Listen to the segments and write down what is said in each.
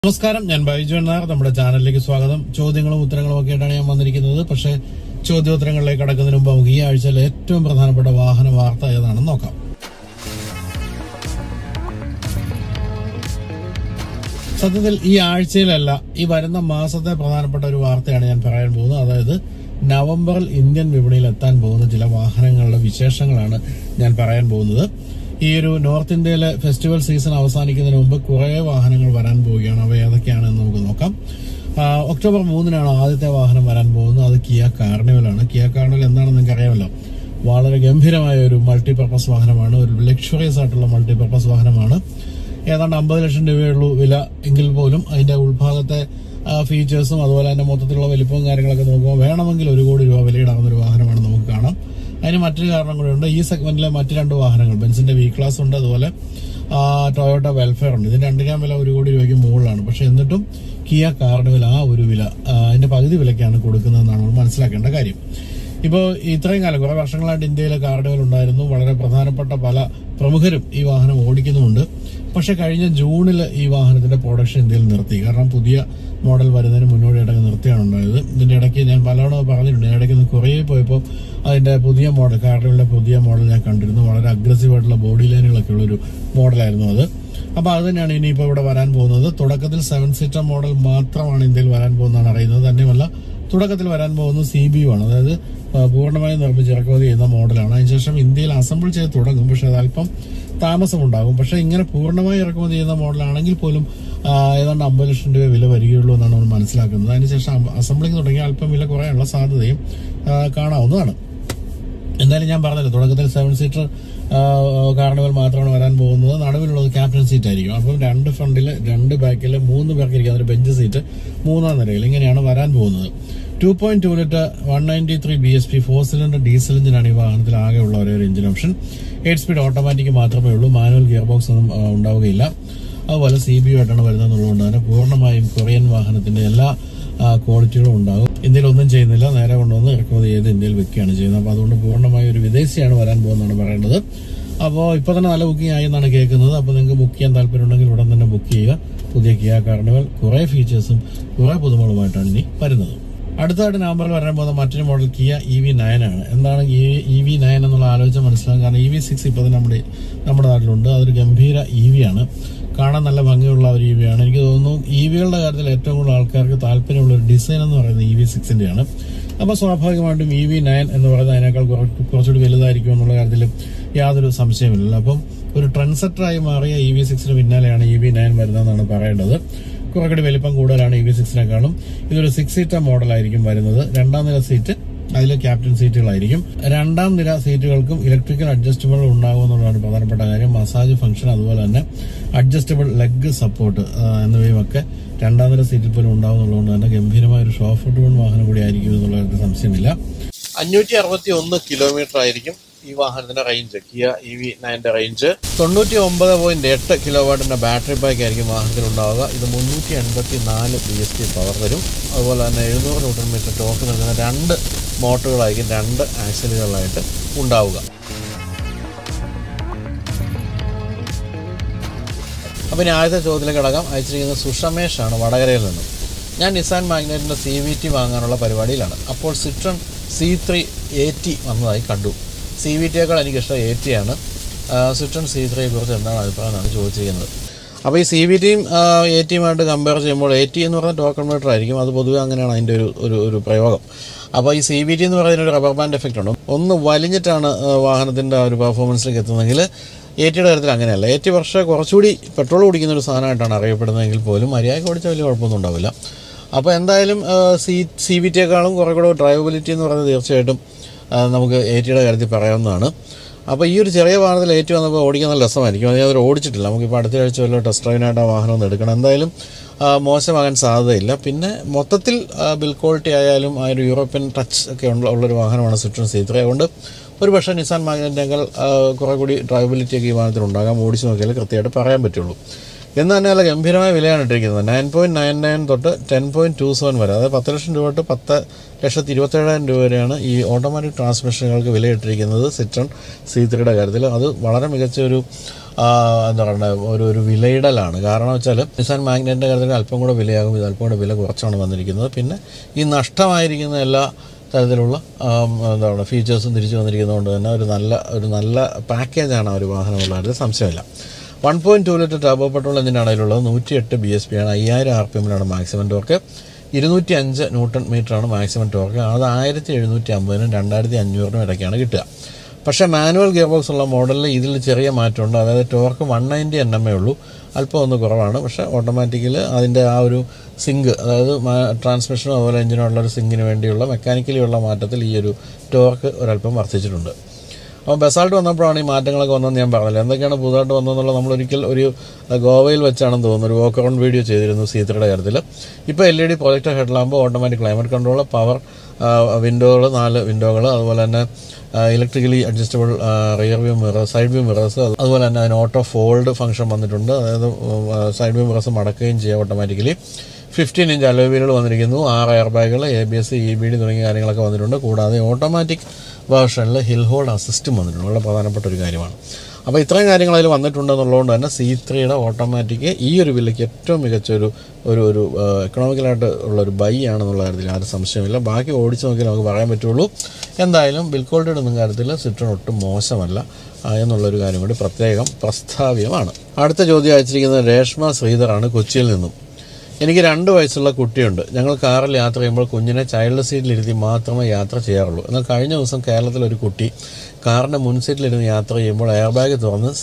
നമസ്കാരം, ഞാൻ ബൈജു എന്നാർ. നമ്മുടെ ചാനലിലേക്ക് സ്വാഗതം. ചോദ്യങ്ങളും ഉത്തരങ്ങളും ഒക്കെ ആയിട്ടാണ് ഞാൻ വന്നിരിക്കുന്നത്. പക്ഷേ ചോദ്യോത്തരങ്ങളിലേക്ക് കടക്കുന്നതിന് മുമ്പ് നമുക്ക് ഈ ആഴ്ചയിലെ ഏറ്റവും പ്രധാനപ്പെട്ട വാഹന വാർത്ത ഏതാണെന്ന് നോക്കാം. സത്യത്തിൽ ഈ ആഴ്ചയിലല്ല, ഈ വരുന്ന മാസത്തെ പ്രധാനപ്പെട്ട ഒരു വാർത്തയാണ് ഞാൻ പറയാൻ പോകുന്നത്. അതായത് നവംബറിൽ ഇന്ത്യൻ വിപണിയിൽ എത്താൻ പോകുന്ന ചില വാഹനങ്ങളുടെ വിശേഷങ്ങളാണ് ഞാൻ പറയാൻ പോകുന്നത്. ഈ ഒരു നോർത്ത് ഇന്ത്യയിലെ ഫെസ്റ്റിവൽ സീസൺ അവസാനിക്കുന്നതിന് മുമ്പ് കുറെ വാഹനങ്ങൾ വരാൻ പോവുകയാണ്. അവ ഏതൊക്കെയാണെന്ന് നമുക്ക് നോക്കാം. ഒക്ടോബർ 3-നാണ് ആദ്യത്തെ വാഹനം വരാൻ പോകുന്നത്. അത് കിയ കാർണിവലാണ്. കിയ കാർണിവൽ എന്താണെന്ന് നിങ്ങൾക്ക് അറിയാമല്ലോ. വളരെ ഗംഭീരമായ ഒരു മൾട്ടിപർപ്പസ് വാഹനമാണ്. ഒരു ലക്ഷറിയസ് ആയിട്ടുള്ള മൾട്ടിപർപ്പസ് വാഹനമാണ്. ഏതാണ്ട് 50 ലക്ഷം രൂപയുള്ളൂ വില എങ്കിൽ പോലും അതിന്റെ ഉൾഭാഗത്തെ ഫീച്ചേഴ്സും അതുപോലെ തന്നെ മൊത്തത്തിലുള്ള വലിപ്പവും കാര്യങ്ങളൊക്കെ നോക്കുമ്പോൾ വേണമെങ്കിൽ 1 കോടി രൂപ വിലയിടാവുന്ന ഒരു വാഹനമാണ് നമുക്ക് കാണാം. അതിന് മറ്റൊരു കാരണം കൂടെയുണ്ട്. ഈ സെഗ്മെന്റിലെ മറ്റ് 2 വാഹനങ്ങൾ, ബെൻസിന്റെ വി ക്ലാസ് ഉണ്ട്, അതുപോലെ ടൊയോട്ട വെൽഫെയർ ഉണ്ട്. ഇതിന്റെ രണ്ടിനാം വില 1 കോടി രൂപയ്ക്ക് മുകളിലാണ്. പക്ഷെ എന്നിട്ടും കിയ കാർണിവൽ ആ ഒരു വില അതിന്റെ പകുതി വിലയ്ക്കാണ് കൊടുക്കുന്നതെന്നാണ് നമ്മൾ മനസ്സിലാക്കേണ്ട കാര്യം. ഇപ്പോൾ ഇത്രയും കാലം കുറെ വർഷങ്ങളായിട്ട് ഇന്ത്യയിലെ കാർണിവൽ ഉണ്ടായിരുന്നു. വളരെ പ്രധാനപ്പെട്ട പല പ്രമുഖരും ഈ വാഹനം ഓടിക്കുന്നുമുണ്ട്. പക്ഷെ കഴിഞ്ഞ ജൂണിൽ ഈ വാഹനത്തിന്റെ പ്രൊഡക്ഷൻ ഇന്ത്യയിൽ നിർത്തി. കാരണം പുതിയ മോഡൽ വരുന്നതിന് മുന്നോടിയായിട്ടൊക്കെ നിർത്തിയാണ് ഉണ്ടായത്. ഇതിന്റെ ഇടയ്ക്ക് ഞാൻ പലവണ പറഞ്ഞിട്ടുണ്ട്, ഇടയ്ക്ക് കുറേ പോയപ്പോൾ അതിന്റെ പുതിയ മോഡൽ, കാർണിവലിന്റെ പുതിയ മോഡൽ ഞാൻ കണ്ടിരുന്നു. വളരെ അഗ്രസീവ് ആയിട്ടുള്ള ബോഡി ലൈനുകളൊക്കെ ഉള്ളൊരു മോഡലായിരുന്നു അത്. അപ്പൊ അത് തന്നെയാണ് ഇനിയിപ്പോൾ ഇവിടെ വരാൻ പോകുന്നത്. തുടക്കത്തിൽ 7 സീറ്റർ മോഡൽ മാത്രമാണ് ഇന്ത്യയിൽ വരാൻ പോകുന്നതാണ് അറിയുന്നത്. തന്നെയുമല്ല, തുടക്കത്തിൽ വരാൻ പോകുന്നത് CBU ആണ്. അതായത് പൂർണ്ണമായും നിർമ്മിച്ച് ഇറക്കുമതി ചെയ്യുന്ന മോഡലാണ്. അതിനുശേഷം ഇന്ത്യയിൽ അസംബിൾ ചെയ്ത് തുടങ്ങും. പക്ഷെ അത് അല്പം താമസമുണ്ടാകും. പക്ഷെ ഇങ്ങനെ പൂർണ്ണമായി ഇറക്കുമതി ചെയ്യുന്ന മോഡലാണെങ്കിൽ പോലും ഏതാണ്ട് 50 ലക്ഷം രൂപ വില വരികയുള്ളൂ എന്നാണ് നമ്മൾ മനസ്സിലാക്കുന്നത്. അതിനുശേഷം അസംബ്ലിംഗ് തുടങ്ങിയ അല്പം വില കുറയാനുള്ള സാധ്യതയും കാണാവുന്നതാണ്. എന്തായാലും ഞാൻ പറഞ്ഞല്ലോ, തുടക്കത്തിൽ 7 സീറ്റർ കാർണിവൽ മാത്രമാണ് വരാൻ പോകുന്നത്. നടുവിലുള്ളത് ക്യാപ്റ്റൻ സീറ്റ് ആയിരിക്കും. അപ്പം 2 ഫ്രണ്ടില് 2 ബാക്കില് 3 പേർക്ക് ഇരിക്കുന്ന ഒരു ബെഞ്ച് സീറ്റ് 3-ാം നിരയിൽ ഇങ്ങനെയാണ് വരാൻ പോകുന്നത്. 2.2 ലിറ്റർ 193 bhp 4 സിലിണ്ടർ ഡീസൽ എഞ്ചിനാണ് ഈ വാഹനത്തിൽ ആകെ ഉള്ള ഒരു എഞ്ചിൻ ഓപ്ഷൻ. 8 സ്പീഡ് ഓട്ടോമാറ്റിക് മാത്രമേ ഉള്ളൂ. മാനുവൽ ഗിയർ ബോക്സ് ഒന്നും ഉണ്ടാവുകയില്ല. അതുപോലെ CBU ആയിട്ടാണ് വരുന്നതെന്നുള്ളതുകൊണ്ട് തന്നെ പൂർണ്ണമായും കൊറിയൻ വാഹനത്തിന്റെ എല്ലാ ക്വാളിറ്റികളും ഉണ്ടാകും. ഇന്ത്യയിൽ ഒന്നും ചെയ്യുന്നില്ല, നേരെ കൊണ്ടുവന്ന് ഇറക്കുമതി ചെയ്ത് ഇന്ത്യയിൽ വെക്കുകയാണ് ചെയ്യുന്നത്. അപ്പോൾ അതുകൊണ്ട് പൂർണ്ണമായും ഒരു വിദേശിയാണ് വരാൻ പോകുന്നതാണ് പറയേണ്ടത്. അപ്പോൾ ഇപ്പോൾ തന്നെ നല്ല ബുക്കിംഗ് ആയി എന്നാണ് കേൾക്കുന്നത്. അപ്പോൾ നിങ്ങൾക്ക് ബുക്ക് ചെയ്യാൻ താല്പര്യമുണ്ടെങ്കിൽ ഉടൻ തന്നെ ബുക്ക് ചെയ്യുക. പുതിയ കിയ കാർണിവൽ കുറെ ഫീച്ചേഴ്സും കുറെ പുതുമകളുമായിട്ടാണ് ഇനി വരുന്നത്. അടുത്തതായിട്ട് നവംബറിൽ വരാൻ പോകുന്ന മറ്റൊരു മോഡൽ കിയ EV9 ആണ്. എന്താണ് EV9 എന്നുള്ള ആലോചിച്ച മനസ്സിലാകും. കാരണം EV6 ഇപ്പോൾ നമ്മുടെ നാട്ടിലുണ്ട്. അതൊരു ഗംഭീര EV ആണ്. കാണാൻ നല്ല ഭംഗിയുള്ള ഒരു EV ആണ്. എനിക്ക് തോന്നുന്നു EV-കളുടെ കാര്യത്തിൽ ഏറ്റവും കൂടുതൽ ആൾക്കാർക്ക് താല്പര്യമുള്ള ഒരു ഡിസൈൻ എന്ന് പറയുന്നത് EV6-ന്റെയാണ്. അപ്പോൾ സ്വാഭാവികമായിട്ടും EV9 എന്ന് പറയുന്നത് അതിനേക്കാൾ കുറച്ചുകൂടി വലുതായിരിക്കും എന്നുള്ള കാര്യത്തിൽ യാതൊരു സംശയമില്ല. അപ്പം ഒരു ട്രെൻഡ് സെറ്ററായി മാറിയ EV6-ന് പിന്നാലെയാണ് EV9 വരുന്നതെന്നാണ് പറയേണ്ടത്. കുറെ കൂടി വലിപ്പം കൂടുതലാണ് EV6-നെക്കാളും. ഇതൊരു 6 സീറ്റർ മോഡലായിരിക്കും വരുന്നത്. 2-ാം നിര സീറ്റ്, അതിൽ ക്യാപ്റ്റൻ സീറ്റുകളായിരിക്കും. 2-ാം നിര സീറ്റുകൾക്കും ഇലക്ട്രിക്കൽ അഡ്ജസ്റ്റബിൾ ഉണ്ടാകും എന്നുള്ളതാണ് പ്രധാനപ്പെട്ട കാര്യം. മസാജ് ഫംഗ്ഷൻ, അതുപോലെ തന്നെ അഡ്ജസ്റ്റബിൾ ലെഗ് സപ്പോർട്ട് എന്നിവയും ഒക്കെ 2-ാം നിര സീറ്റിൽ പോലും ഉണ്ടാകുന്നുള്ളതുകൊണ്ട് തന്നെ ഗംഭീരമായ ഒരു ഷോഫ് ഡ്രിവൺ വാഹനം കൂടി ആയിരിക്കും എന്നുള്ള സംശയമില്ല. 561 കിലോമീറ്റർ ആയിരിക്കും ഈ വാഹനത്തിന്റെ റേഞ്ച്. കിയ EV9 റേഞ്ച് 99.8 കിലോവാട്ടിന്റെ ബാറ്ററി പാക്ക് ആയിരിക്കും വാഹനത്തിൽ ഉണ്ടാവുക. ഇത് 384 bhp പവർ തരും. അതുപോലെ തന്നെ 700 ന്യൂട്ടൺ മീറ്റർ ടോർക്ക് നൽകുന്ന 2 മോട്ടറുകളായിരിക്കും 2 ആക്സിലുകളായിട്ട് ഉണ്ടാവുക. അപ്പോൾ ഇനി ആദ്യത്തെ ചോദ്യത്തിലേക്ക് കടക്കാം. അയച്ചിരിക്കുന്നത് സുഷമേഷാണ് വടകരയിൽ നിന്നും. ഞാൻ നിസാൻ മാഗ്നറ്റിന്റെ CVT വാങ്ങാനുള്ള പരിപാടിയിലാണ്. അപ്പോൾ സിട്രോൺ C3 AT വന്നതായി കണ്ടു. CVT-യേക്കാൾ എനിക്കിഷ്ടം AT ആണ്. സിട്രോൺ C3യെ കുറിച്ച് എന്താണ് അഭിപ്രായം എന്നാണ് ചോദിച്ചിരിക്കുന്നത്. അപ്പോൾ ഈ CVT-യും AT-യുമായിട്ട് കമ്പയർ ചെയ്യുമ്പോൾ AT എന്ന് പറഞ്ഞാൽ ടോർക്ക് കൺവേർട്ടർ ആയിരിക്കും. അത് പൊതുവെ അങ്ങനെയാണ് അതിൻ്റെ ഒരു പ്രയോഗം. അപ്പോൾ ഈ CVT എന്ന് പറയുന്നൊരു റബ്ബർ ബാൻഡ് എഫക്റ്റ് ഉണ്ട്. ഒന്ന് വലിഞ്ഞിട്ടാണ് വാഹനത്തിൻ്റെ ഒരു പെർഫോമൻസിലേക്ക് എത്തുന്നതെങ്കിൽ AT-യുടെ കാര്യത്തിൽ അങ്ങനെയല്ല. AT പക്ഷേ കുറച്ചുകൂടി പെട്രോൾ കുടിക്കുന്ന ഒരു സാധനമായിട്ടാണ് അറിയപ്പെടുന്നതെങ്കിൽ പോലും മര്യാദയ്ക്ക് ഓടിച്ചാൽ വലിയ കുഴപ്പമൊന്നും ഉണ്ടാവില്ല. അപ്പോൾ എന്തായാലും CVT-യേക്കാളും കുറേ കൂടെ ഡ്രൈവബിലിറ്റി എന്ന് പറയുന്നത് തീർച്ചയായിട്ടും നമുക്ക് AT-യുടെ കാര്യത്തിൽ പറയാവുന്നതാണ്. അപ്പോൾ ഈ ഒരു ചെറിയ വാഹനത്തിൽ AT വന്നപ്പോൾ ഓടിക്കാൻ നല്ല രസമായിരിക്കും. അത് ഞാനത് ഓടിച്ചിട്ടില്ല. നമുക്കിപ്പോൾ അടുത്ത ആഴ്ച വല്ല ടെസ്റ്റ് ഡ്രൈവിനായിട്ട് ആ വാഹനം ഒന്ന് എടുക്കണം. എന്തായാലും മോശമാകാൻ സാധ്യതയില്ല. പിന്നെ മൊത്തത്തിൽ ബിൽ ക്വാളിറ്റി ആയാലും ആ ഒരു യൂറോപ്യൻ ടച്ച് ഒക്കെ ഉള്ളൊരു വാഹനമാണ് സിട്രോൺ C3. അതുകൊണ്ട് ഒരു പക്ഷേ നിസാൻ മാഗ്നറ്റിനേക്കാൾ കുറേ കൂടി ഡ്രൈവബിലിറ്റി ഒക്കെ ഈ വാഹനത്തിൽ ഉണ്ടാകാം. ഓടിച്ച് നോക്കിയാൽ കൃത്യമായിട്ട് പറയാൻ പറ്റുള്ളൂ. എന്ന് തന്നെ നല്ല ഗംഭീരമായ വിലയാണ് ഇട്ടിരിക്കുന്നത്. 9.99 തൊട്ട് 10.27 വരെ, അതായത് 10 ലക്ഷം രൂപ തൊട്ട് 10,27,000 രൂപ വരെയാണ് ഈ ഓട്ടോമാറ്റിക് ട്രാൻസ്മിഷനുകൾക്ക് വിലയിട്ടിരിക്കുന്നത് സിട്രോൺ C3യുടെ കാര്യത്തിൽ. അത് വളരെ മികച്ച ഒരു എന്താ പറയുക ഒരു വിലയിടലാണ്. കാരണം വെച്ചാൽ നിസാൻ മാഗ്നറ്റിൻ്റെ കാര്യത്തിൽ അല്പം കൂടെ വിലയാകും, ഇത് അല്പം കൂടെ വില കുറച്ചാണ് വന്നിരിക്കുന്നത്. പിന്നെ ഈ നഷ്ടമായിരിക്കുന്ന എല്ലാ തരത്തിലുള്ള എന്താ പറയുക ഫീച്ചേഴ്സും തിരിച്ചു വന്നിരിക്കുന്നതുകൊണ്ട് തന്നെ ഒരു നല്ല പാക്കേജാണ് ആ ഒരു വാഹനമുള്ള കാര്യത്തിൽ സംശയമില്ല. 1.2 ലിറ്റർ ടർബോ പെട്രോൾ എഞ്ചിനാണ് അതിലുള്ളത്. 108 BSP ആണ്, 5000 RPM മാക്സിമം ടോർക്ക്, 205 ന്യൂട്ടൺ മീറ്ററാണ് മാക്സിമം ടോർക്ക്. അത് 1750-നും 2500-നും ഇടയ്ക്കാണ് കിട്ടുക. പക്ഷേ മാനുവൽ ഗിയർ ബോക്സ് ഉള്ള മോഡലിൽ ഇതിൽ ചെറിയ മാറ്റമുണ്ട്. അതായത് ടോർക്ക് 190 Nm ഉള്ളൂ, അല്പം ഒന്ന് കുറവാണ്. പക്ഷേ ഓട്ടോമാറ്റിക്കൽ അതിൻ്റെ ആ ഒരു സിങ്ക്, അതായത് ട്രാൻസ്മിഷനും അതുപോലെ എഞ്ചിനുള്ള ഒരു സിങ്കിന് വേണ്ടിയുള്ള മെക്കാനിക്കലി ഉള്ള മാറ്റത്തിൽ ഈ ഒരു ടോർക്ക് ഒരല്പം വർദ്ധിച്ചിട്ടുണ്ട്. അപ്പോൾ ബസാൾട്ട് വന്നപ്പോഴാണ് ഈ മാറ്റങ്ങളൊക്കെ വന്നതെന്ന് ഞാൻ പറഞ്ഞില്ല. എന്തൊക്കെയാണ് പുതുതായിട്ട് വന്നതെന്നുള്ളത് നമ്മളൊരിക്കൽ ഒരു ഗോവയിൽ വെച്ചാണെന്ന് തോന്നുന്നു ഒരു വോക്ക് അറൗണ്ട് വീഡിയോ ചെയ്തിരുന്നു C3യുടെ കാര്യത്തിൽ. ഇപ്പോൾ LED projector head lamp, automatic climate control, power വിൻഡോകൾ 4 വിൻഡോകൾ, അതുപോലെ തന്നെ electrically adjustable rear view mirror, side view mirrors, അതുപോലെ തന്നെ അതിന് ഓട്ടോ ഫോൾഡ് ഫംഗ്ഷൻ വന്നിട്ടുണ്ട്. അതായത് സൈഡ് വ്യൂ മിറേഴ്സ് മടക്കുകയും ചെയ്യാം ഓട്ടോമാറ്റിക്കലി. 15 ഇഞ്ച് അലോയ് വീലുകൾ വന്നിരിക്കുന്നു, 6 എയർ ബാഗുകൾ, ABS, EBD തുടങ്ങിയ കാര്യങ്ങളൊക്കെ വന്നിട്ടുണ്ട്. കൂടാതെ ഓട്ടോമാറ്റിക് വേർഷനിൽ ഹിൽ ഹോൾഡ് അസിസ്റ്റും വന്നിട്ടുണ്ട്, വളരെ പ്രധാനപ്പെട്ട ഒരു കാര്യമാണ്. അപ്പോൾ ഇത്രയും കാര്യങ്ങൾ അതിൽ വന്നിട്ടുണ്ടെന്നുള്ളതുകൊണ്ട് തന്നെ C3യുടെ ഓട്ടോമാറ്റിക് ഈ ഒരു വിലയ്ക്ക് ഏറ്റവും മികച്ച ഒരു എക്കണോമിക്കലായിട്ട് ഉള്ളൊരു ബൈ ആണെന്നുള്ള കാര്യത്തിൽ ആരും സംശയമില്ല. ബാക്കി ഓടിച്ച് നോക്കി നമുക്ക് പറയാൻ പറ്റുള്ളൂ. എന്തായാലും ബിൽ ക്വാളിറ്റി ഒന്നും കാര്യത്തിൽ സിട്രോൺ ഒട്ടും മോശമല്ല എന്നുള്ളൊരു കാര്യം കൂടി പ്രത്യേകം പ്രസ്താവ്യമാണ്. അടുത്ത ചോദ്യം അയച്ചിരിക്കുന്നത് രേഷ്മ ശ്രീധറാണ്, കൊച്ചിയിൽ നിന്നും. എനിക്ക് 2 വയസ്സുള്ള കുട്ടിയുണ്ട്. ഞങ്ങൾ കാറിൽ യാത്ര ചെയ്യുമ്പോൾ കുഞ്ഞിനെ ചൈൽഡ് സീറ്റിലിരുത്തി മാത്രമേ യാത്ര ചെയ്യാറുള്ളൂ. എന്നാൽ കഴിഞ്ഞ ദിവസം കേരളത്തിലൊരു കുട്ടി കാറിൻ്റെ മുൻസീറ്റിലിരുന്ന് യാത്ര ചെയ്യുമ്പോൾ എയർ ബാഗ്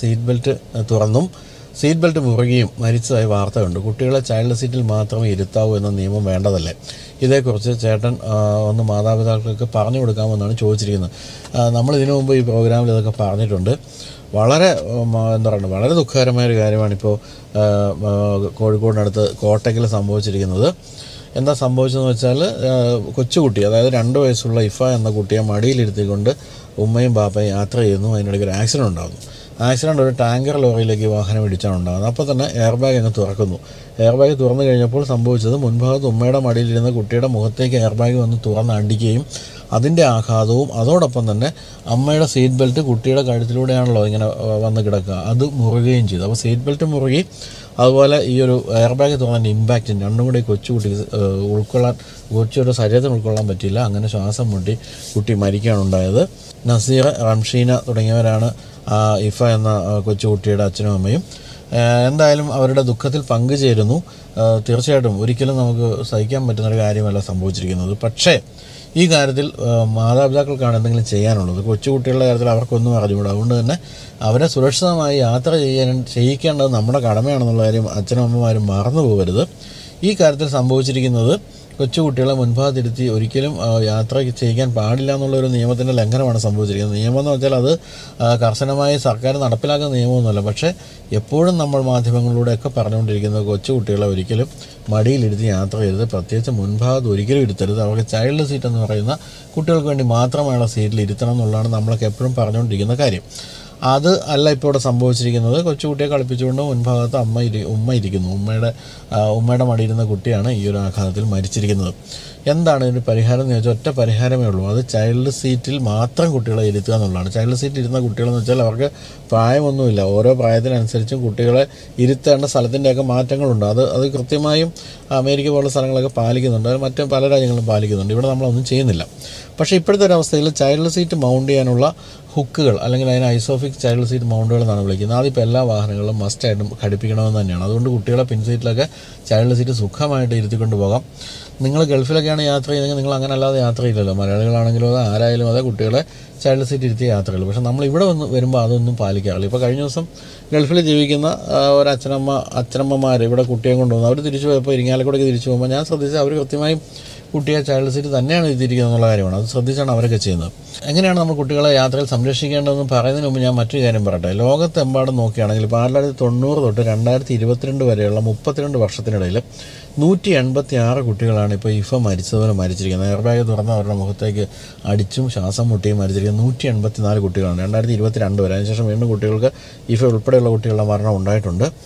തുറന്നും സീറ്റ് ബെൽറ്റ് മുറുകയും മരിച്ചതായി വാർത്തയുണ്ട്. കുട്ടികളെ ചൈൽഡ് സീറ്റിൽ മാത്രമേ ഇരുത്താവൂ എന്ന നിയമം വേണ്ടതല്ലേ? ഇതേക്കുറിച്ച് ചേട്ടൻ ഒന്ന് മാതാപിതാക്കൾക്ക് പറഞ്ഞു കൊടുക്കാമെന്നാണ് ചോദിച്ചിരിക്കുന്നത്. നമ്മൾ ഇതിനു മുമ്പ് ഈ പ്രോഗ്രാമിൽ ഇതൊക്കെ പറഞ്ഞിട്ടുണ്ട്. വളരെ വളരെ ദുഃഖകരമായൊരു കാര്യമാണിപ്പോൾ കോഴിക്കോടിനടുത്ത് കോട്ടയ്ക്കൽ സംഭവിച്ചിരിക്കുന്നത്. എന്താ സംഭവിച്ചതെന്ന് വെച്ചാൽ കൊച്ചുകുട്ടി, അതായത് 2 വയസ്സുള്ള ഇഫ എന്ന കുട്ടിയെ മടിയിലിരുത്തിക്കൊണ്ട് ഉമ്മയും ബാപ്പയും യാത്ര ചെയ്യുന്നു. അതിനിടയ്ക്ക് ഒരു ആക്സിഡൻറ്റ് ഉണ്ടാകുന്നു. ആക്സിഡൻറ്റ് ഒരു ടാങ്കർ ലോറിയിലേക്ക് വാഹനം ഇടിച്ചാണ് ഉണ്ടാകുന്നത്. അപ്പോൾ തന്നെ എയർ ബാഗ് അങ്ങ് തുറക്കുന്നു. എയർ ബാഗ് തുറന്നു കഴിഞ്ഞപ്പോൾ സംഭവിച്ചത് മുൻഭാഗത്ത് ഉമ്മയുടെ മടിയിലിരുന്ന കുട്ടിയുടെ മുഖത്തേക്ക് എയർ ബാഗ് വന്ന് തുറന്ന് അടിക്കുകയും അതിൻ്റെ ആഘാതവും അതോടൊപ്പം തന്നെ അമ്മയുടെ സീറ്റ് ബെൽറ്റ് കുട്ടിയുടെ കഴുത്തിലൂടെയാണല്ലോ ഇങ്ങനെ വന്ന് കിടക്കുക, അത് മുറുകയും ചെയ്തു. അപ്പോൾ സീറ്റ് ബെൽറ്റ് മുറുകി, അതുപോലെ ഈ ഒരു എയർ ബാഗ് തുറന്നതിൻ്റെ ഇമ്പാക്റ്റ് രണ്ടും കൂടി കൊച്ചുകുട്ടി കൊച്ചിയുടെ ശരീരത്തിന് ഉൾക്കൊള്ളാൻ പറ്റിയില്ല. അങ്ങനെ ശ്വാസം മുട്ടി കുട്ടി മരിക്കുകയാണ് ഉണ്ടായത്. നസീർ, റംഷീന തുടങ്ങിയവരാണ് ഇഫ എന്ന കൊച്ചുകുട്ടിയുടെ അച്ഛനും അമ്മയും. എന്തായാലും അവരുടെ ദുഃഖത്തിൽ പങ്കുചേരുന്നു. തീർച്ചയായിട്ടും ഒരിക്കലും നമുക്ക് സഹിക്കാൻ പറ്റുന്നൊരു കാര്യമല്ല സംഭവിച്ചിരിക്കുന്നത്. പക്ഷേ ഈ കാര്യത്തിൽ മാതാപിതാക്കൾക്കാണ് എന്തെങ്കിലും ചെയ്യാനുള്ളത്. കൊച്ചുകുട്ടികളുടെ കാര്യത്തിൽ അവർക്കൊന്നും അറിഞ്ഞുകൂടാ. അതുകൊണ്ട് തന്നെ അവരെ സുരക്ഷിതമായി യാത്ര ചെയ്യിക്കേണ്ടത് നമ്മുടെ കടമയാണെന്നുള്ള കാര്യം അച്ഛനും അമ്മമാരും മറന്നു പോകരുത്. ഈ കാര്യത്തിൽ സംഭവിച്ചിരിക്കുന്നത് കൊച്ചുകുട്ടികളെ മുൻഭാഗത്തിരുത്തി ഒരിക്കലും യാത്ര ചെയ്യിക്കാൻ പാടില്ല എന്നുള്ളൊരു നിയമത്തിൻ്റെ ലംഘനമാണ് സംഭവിച്ചിരിക്കുന്നത്. നിയമം എന്ന് വെച്ചാൽ അത് കർശനമായി സർക്കാർ നടപ്പിലാക്കുന്ന നിയമമൊന്നുമല്ല. പക്ഷേ എപ്പോഴും നമ്മൾ മാധ്യമങ്ങളിലൂടെയൊക്കെ പറഞ്ഞുകൊണ്ടിരിക്കുന്നത് കൊച്ചുകുട്ടികളെ ഒരിക്കലും മടിയിലിരുത്തി യാത്ര ചെയ്യരുത്, പ്രത്യേകിച്ച് മുൻഭാഗത്ത് ഒരിക്കലും ഇരുത്തരുത്. അവർക്ക് ചൈൽഡ് സീറ്റ് എന്ന് പറയുന്ന കുട്ടികൾക്ക് വേണ്ടി മാത്രമുള്ള സീറ്റിൽ ഇരുത്തണം എന്നുള്ളതാണ് നമ്മളൊക്കെ എപ്പോഴും പറഞ്ഞുകൊണ്ടിരിക്കുന്ന കാര്യം. അത് അല്ല ഇപ്പോൾ ഇവിടെ സംഭവിച്ചിരിക്കുന്നത്. കൊച്ചുകുട്ടിയെ കളിപ്പിച്ചുകൊണ്ട് മുൻഭാഗത്ത് ഉമ്മ ഇരിക്കുന്നു. ഉമ്മയുടെ മടിയിരുന്ന കുട്ടിയാണ് ഈ ഒരു ആഘാതത്തിൽ മരിച്ചിരിക്കുന്നത്. എന്താണ് ഇതിന് പരിഹാരം എന്ന് ചോദിച്ചാൽ ഒറ്റ പരിഹാരമേ ഉള്ളൂ. അത് ചൈൽഡ് സീറ്റിൽ മാത്രം കുട്ടികളെ ഇരുത്തുക എന്നുള്ളതാണ്. ചൈൽഡ് സീറ്റിൽ ഇരുന്ന കുട്ടികളെന്ന് വെച്ചാൽ അവർക്ക് പ്രായമൊന്നുമില്ല. ഓരോ പ്രായത്തിനനുസരിച്ചും കുട്ടികളെ ഇരുത്തേണ്ട സ്ഥലത്തിൻ്റെയൊക്കെ മാറ്റങ്ങളുണ്ട്. അത് കൃത്യമായും അമേരിക്ക പോലുള്ള സ്ഥലങ്ങളൊക്കെ പാലിക്കുന്നുണ്ട്, മറ്റ് പല രാജ്യങ്ങളും പാലിക്കുന്നുണ്ട്. ഇവിടെ നമ്മളൊന്നും ചെയ്യുന്നില്ല. പക്ഷേ ഇപ്പോഴത്തെ ഒരു അവസ്ഥയിൽ ചൈൽഡ് സീറ്റ് മൗണ്ട് ചെയ്യാനുള്ള ഹുക്കുകൾ, അല്ലെങ്കിൽ അതിന് ഐസോഫിക് ചൈൽഡ് സീറ്റ് മൗണ്ടുകൾ എന്നാണ് വിളിക്കുന്നത്. അതിപ്പോൾ എല്ലാ വാഹനങ്ങളിലും മസ്റ്റായിട്ടും ഘടിപ്പിക്കണമെന്ന് തന്നെയാണ്. അതുകൊണ്ട് കുട്ടികളെ പിൻസീറ്റിലൊക്കെ ചൈൽഡ് സീറ്റ് സുഖമായിട്ട് ഇരുത്തിക്കൊണ്ട് പോകാം. നിങ്ങൾ ഗൾഫിലൊക്കെയാണ് യാത്ര ചെയ്യുന്നതെങ്കിൽ നിങ്ങൾ അങ്ങനെ അല്ലാതെ യാത്ര ചെയ്യില്ലല്ലോ. മലയാളികളാണെങ്കിലും അത് ആരായാലും അതെ കുട്ടികളെ ചൈൽഡ് സീറ്റ് ഇരുത്തിയ യാത്രകൾ. പക്ഷേ നമ്മളിവിടെ വരുമ്പോൾ അതൊന്നും പാലിക്കാറില്ല. ഇപ്പോൾ കഴിഞ്ഞ ദിവസം ഗൾഫിൽ ജീവിക്കുന്ന ഒരു അച്ഛനമ്മമാർ ഇവിടെ കുട്ടിയെ കൊണ്ടുവന്നു. അവർ തിരിച്ചു പോയപ്പോൾ ഇരിങ്ങാലക്കുടയ്ക്ക് തിരിച്ചു പോകുമ്പോൾ ഞാൻ ശ്രദ്ധിച്ചാൽ അവർ കൃത്യമായും കുട്ടിയെ ചൈൽഡ് സീറ്റ് തന്നെയാണ് ഇരുത്തിയിരിക്കുന്നത് എന്നുള്ള കാര്യമാണ്. അത് ശ്രദ്ധിച്ചാണ് അവരൊക്കെ ചെയ്യുന്നത്. എങ്ങനെയാണ് നമ്മൾ കുട്ടികളെ യാത്രയിൽ സംരക്ഷിക്കേണ്ടതെന്ന് പറയുന്നതിന് മുമ്പ് ഞാൻ മറ്റൊരു കാര്യം പറയട്ടെ. ലോകത്തെമ്പാടും നോക്കുകയാണെങ്കിൽ ഇപ്പോൾ 1990 തൊട്ട് 2022 വരെയുള്ള 32 വർഷത്തിനിടയിൽ 186 കുട്ടികളാണ് ഇപ്പോൾ ഇഫ മരിച്ചതുപോലെ മരിച്ചിരിക്കുന്നത്. എയർ ബാഗ് തുറന്ന് അവരുടെ മുഖത്തേക്ക് അടിച്ചും ശ്വാസം മുട്ടിയും മരിച്ചിരിക്കുന്നത് 184 കുട്ടികളാണ് 2022 വരെ. അതിനുശേഷം വീണ്ടും കുട്ടികൾക്ക് ഇഫ ഉൾപ്പെടെയുള്ള കുട്ടികളുടെ മരണം ഉണ്ടായിട്ടുണ്ട്.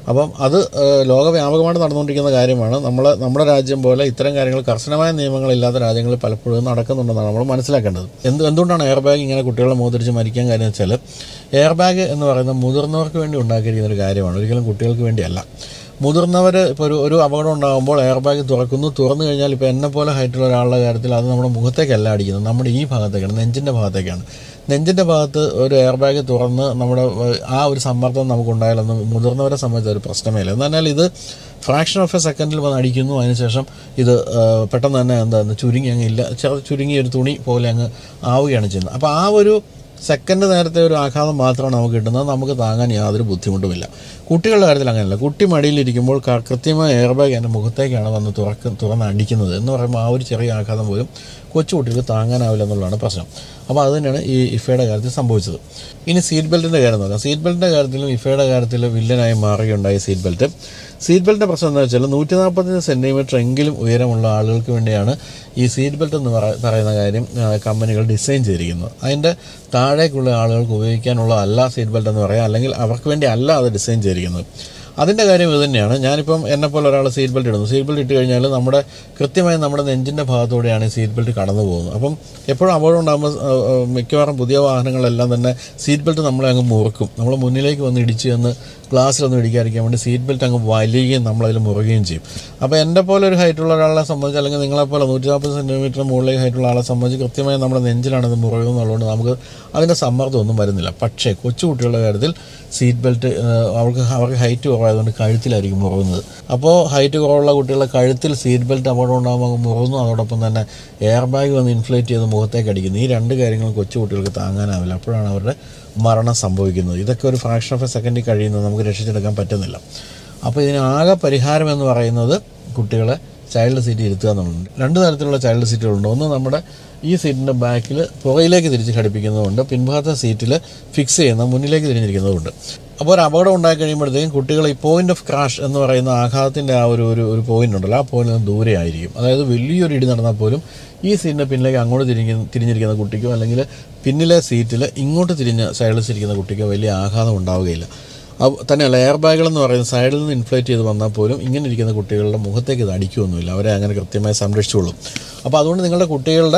അപ്പം അത് ലോകവ്യാപകമായിട്ട് നടന്നുകൊണ്ടിരിക്കുന്ന കാര്യമാണ്. നമ്മുടെ രാജ്യം പോലെ ഇത്തരം കാര്യങ്ങൾ കർശനമായ നിയമങ്ങളില്ലാത്ത രാജ്യങ്ങളിൽ പലപ്പോഴും നടക്കുന്നുണ്ടെന്നാണ് നമ്മൾ മനസ്സിലാക്കേണ്ടത്. എന്തുകൊണ്ടാണ് എയർ ബാഗ് ഇങ്ങനെ കുട്ടികളെ മോതിരിച്ച് മരിക്കാൻ കാര്യം വെച്ചാൽ, എയർ ബാഗ് എന്ന് പറയുന്നത് മുതിർന്നവർക്ക് വേണ്ടി ഉണ്ടാക്കിയിരിക്കുന്ന ഒരു കാര്യമാണ്, ഒരിക്കലും കുട്ടികൾക്ക് വേണ്ടിയല്ല. മുതിർന്നവർ ഇപ്പോൾ ഒരു അപകടം ഉണ്ടാകുമ്പോൾ എയർ ബാഗ് തുറന്നു കഴിഞ്ഞാൽ ഇപ്പോൾ എന്നെപ്പോലെ ഹൈറ്റുള്ള ഒരാളുടെ കാര്യത്തിൽ അത് നമ്മുടെ മുഖത്തേക്കല്ല അടിക്കുന്നത്, നമ്മുടെ ഈ ഭാഗത്തേക്കാണ്, നെഞ്ചിൻ്റെ ഭാഗത്തേക്കാണ്. നെഞ്ചിൻ്റെ ഭാഗത്ത് ഒരു എയർ ബാഗ് തുറന്ന് നമ്മുടെ ആ ഒരു സമ്മർദ്ദം നമുക്കുണ്ടായാലൊന്നും മുതിർന്നവരെ സംബന്ധിച്ച ഒരു പ്രശ്നമേ ഇല്ല. എന്നാൽ ഇത് ഫ്രാക്ഷൻ ഓഫ് എ സെക്കൻഡിൽ വന്ന് അടിക്കുന്നു. അതിനുശേഷം ഇത് പെട്ടെന്ന് തന്നെ ചുരുങ്ങി അങ്ങ് ഇല്ല, ചുരുങ്ങിയ ഒരു തുണി പോലെ അങ്ങ് ആവുകയാണ് ചെയ്യുന്നത്. അപ്പോൾ ആ ഒരു സെക്കൻഡ് നേരത്തെ ഒരു ആഘാതം മാത്രമാണ് നമുക്ക് കിട്ടുന്നത്, നമുക്ക് താങ്ങാൻ യാതൊരു ബുദ്ധിമുട്ടുമില്ല. കുട്ടികളുടെ കാര്യത്തിൽ അങ്ങനെയല്ല. കുട്ടി മടിയിലിരിക്കുമ്പോൾ കൃത്യമായ എയർ ബാഗ് എൻ്റെ മുഖത്തേക്കാണ് വന്ന് തുറന്ന് അടിക്കുന്നത് എന്ന് പറയുമ്പോൾ ആ ഒരു ചെറിയ ആഘാതം പോലും കൊച്ചുകുട്ടികൾക്ക് താങ്ങാനാവില്ല എന്നുള്ളതാണ് പ്രശ്നം. അപ്പോൾ അത് തന്നെയാണ് ഈ ഇഫയുടെ കാര്യത്തിൽ സംഭവിച്ചത്. ഇനി സീറ്റ് ബെൽറ്റിൻ്റെ കാര്യം നോക്കാം. സീറ്റ് ബെൽറ്റിൻ്റെ കാര്യത്തിലും ഇഫയുടെ കാര്യത്തിൽ വില്ലനായി മാറുകയുണ്ടായി സീറ്റ് ബെൽറ്റ്. സീറ്റ് ബെൽറ്റിൻ്റെ പ്രശ്നം എന്താ വെച്ചാൽ 145 സെൻറ്റിമീറ്റർ എങ്കിലും ഉയരമുള്ള ആളുകൾക്ക് വേണ്ടിയാണ് ഈ സീറ്റ് ബെൽറ്റ് എന്ന് പറയുന്ന കാര്യം കമ്പനികൾ ഡിസൈൻ ചെയ്തിരിക്കുന്നത്. അതിൻ്റെ താഴേക്കുള്ള ആളുകൾക്ക് ഉപയോഗിക്കാനുള്ളതല്ല സീറ്റ് ബെൽറ്റ് എന്ന് പറയാം, അല്ലെങ്കിൽ അവർക്ക് വേണ്ടി അല്ല അത് ഡിസൈൻ ചെയ്തിരിക്കുന്നത്. അതിൻ്റെ കാര്യം ഇത് തന്നെയാണ്. ഞാനിപ്പം എന്നെപ്പോലെ ഒരാൾ സീറ്റ് ബെൽറ്റ് ഇടുന്നു. സീറ്റ് ബെൽറ്റ് ഇട്ട് കഴിഞ്ഞാൽ കൃത്യമായി നമ്മുടെ നെഞ്ചിൻ്റെ ഭാഗത്തൂടെയാണ് ഈ സീറ്റ് ബെൽറ്റ് കടന്നു പോകുന്നത്. അപ്പം എപ്പോഴും അപകടം ഉണ്ടാകുമ്പോൾ മിക്കവാറും പുതിയ വാഹനങ്ങളെല്ലാം തന്നെ സീറ്റ് ബെൽറ്റ് നമ്മളെ അങ്ങ് മുറുക്കും. നമ്മൾ മുന്നിലേക്ക് വന്ന് ഇടിച്ച് എന്ന് ഗ്ലാസ്സിലൊന്നും ഇടിക്കാതിരിക്കാൻ വേണ്ടി സീറ്റ് ബെൽറ്റ് അങ്ങ് വലിയുകയും നമ്മളതിൽ മുറുകയും ചെയ്യും. അപ്പോൾ എൻ്റെ പോലെ ഒരു ഹൈറ്റുള്ള ഒരാളെ സംബന്ധിച്ച്, അല്ലെങ്കിൽ നിങ്ങളെപ്പോലെ 140 സെൻറ്റിമീറ്റർ മുകളിലേക്ക് ഹൈറ്റുള്ള ആളെ സംബന്ധിച്ച് കൃത്യമായി നമ്മുടെ നെഞ്ചിലാണത് മുറുകുന്നുള്ളതുകൊണ്ട് നമുക്ക് അതിൻ്റെ സമ്മർദ്ദമൊന്നും വരുന്നില്ല. പക്ഷേ കൊച്ചുകുട്ടികളുടെ കാര്യത്തിൽ സീറ്റ് ബെൽറ്റ് അവർക്ക് ഹൈറ്റ് കുറവായതുകൊണ്ട് കഴുത്തിലായിരിക്കും മുറുകുന്നത്. അപ്പോൾ ഹൈറ്റ് കുറവുള്ള കുട്ടികളുടെ കഴുത്തിൽ സീറ്റ് ബെൽറ്റ് അപകടം ഉണ്ടാകുമ്പോൾ മുറുകുന്നു. അതോടൊപ്പം തന്നെ എയർ ബാഗ് വന്ന് ഇൻഫ്ലേറ്റ് ചെയ്ത് മുഖത്തേക്ക് അടിക്കുന്നു. ഈ രണ്ട് കാര്യങ്ങളും കൊച്ചുകുട്ടികൾക്ക് താങ്ങാനാവില്ല. അപ്പോഴാണ് അവരുടെ മരണം സംഭവിക്കുന്നത്. ഇതൊക്കെ ഒരു ഫ്രാക്ഷൻ ഓഫ് എ സെക്കൻഡിൽ കഴിയുന്നത് നമുക്ക് രക്ഷിച്ചെടുക്കാൻ പറ്റുന്നില്ല. അപ്പോൾ ഇതിനാകെ പരിഹാരം എന്ന് പറയുന്നത് കുട്ടികളെ ചൈൽഡ് സീറ്റ് ഇരുത്തുക എന്നുള്ളത്. രണ്ട് തരത്തിലുള്ള ചൈൽഡ് സീറ്റുകളുണ്ട്. ഒന്ന് നമ്മുടെ ഈ സീറ്റിൻ്റെ ബാക്കിൽ പുറയിലേക്ക് തിരിച്ച് ഘടിപ്പിക്കുന്നതുകൊണ്ട്, പിൻഭാഗത്തെ സീറ്റിൽ ഫിക്സ് ചെയ്യുന്ന മുന്നിലേക്ക് തിരിഞ്ഞിരിക്കുന്നതുകൊണ്ട്. അപ്പോൾ ഒരു അപകടം ഉണ്ടായി കഴിയുമ്പോഴത്തേക്കും കുട്ടികൾ ഈ പോയിന്റ് ഓഫ് ക്രാഷ് എന്ന് പറയുന്ന ആഘാതത്തിൻ്റെ ആ ഒരു പോയിന്റ് ഉണ്ടല്ലോ, ആ പോയിന്റ് ദൂരെ ആയിരിക്കും. അതായത് വലിയൊരു ഇടി നടന്നാൽ പോലും ഈ സീറ്റിൻ്റെ പിന്നിലേക്ക് അങ്ങോട്ട് തിരിഞ്ഞിരിക്കുന്ന കുട്ടിക്കോ, അല്ലെങ്കിൽ പിന്നിലെ സീറ്റിൽ ഇങ്ങോട്ട് തിരിഞ്ഞ് സൈഡിൽ ഇരിക്കുന്ന കുട്ടിക്കോ വലിയ ആഘാതം ഉണ്ടാവുകയില്ല. തന്നെയല്ല, എയർ ബാഗുകളെന്ന് പറയുന്നത് സൈഡിൽ നിന്ന് ഇൻഫ്ലേറ്റ് ചെയ്ത് വന്നാൽ പോലും ഇങ്ങനെ ഇരിക്കുന്ന കുട്ടികളുടെ മുഖത്തേക്ക് ഇത് അടിക്കുകയൊന്നുമില്ല. അവരെ അങ്ങനെ കൃത്യമായി സംരക്ഷിച്ചുകൊള്ളും. അപ്പോൾ അതുകൊണ്ട് നിങ്ങളുടെ കുട്ടികളുടെ